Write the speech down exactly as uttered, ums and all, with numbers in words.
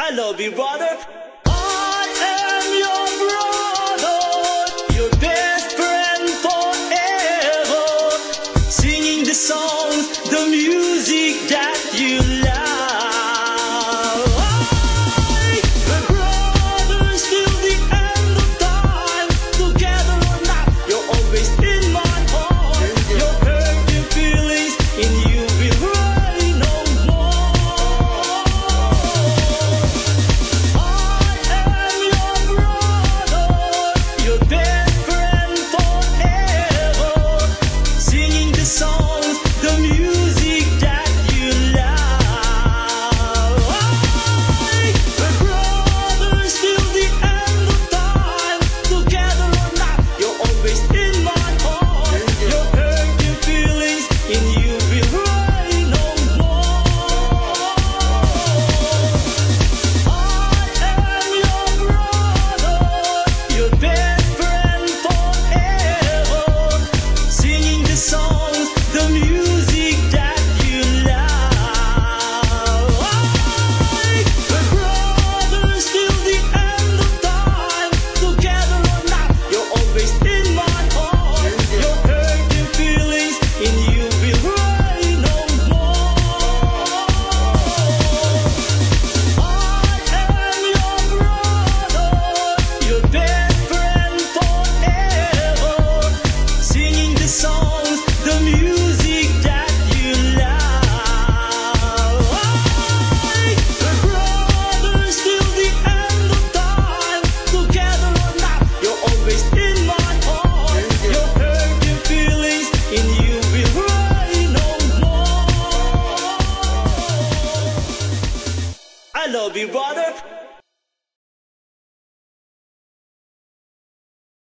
I love you, brother. I am your brother, your best friend forever. Singing the songs, the music that you love. I, we're brothers till the end of time. Together or not, you're always in my heart. Your hurting feelings in you will rain no more. I am your brother, your best friend forever. Singing the songs, the music that you love. I, we're brothers till the end of time. Together or not, you're always in my heart. Your hurting feelings in you will rain no more. I am your brother, your best friend forever. Singing the songs, the music that you love. I, we're brothers till the end of time. Together or not, you're always in my heart. Your hurting feelings in you will rain no more. I am your brother, your best friend forever. Singing the songs, the music that you love. I, we're brothers till the end of time. Together or not, you're always in my heart. Your hurting feelings in you will rain no more. I love you, brother.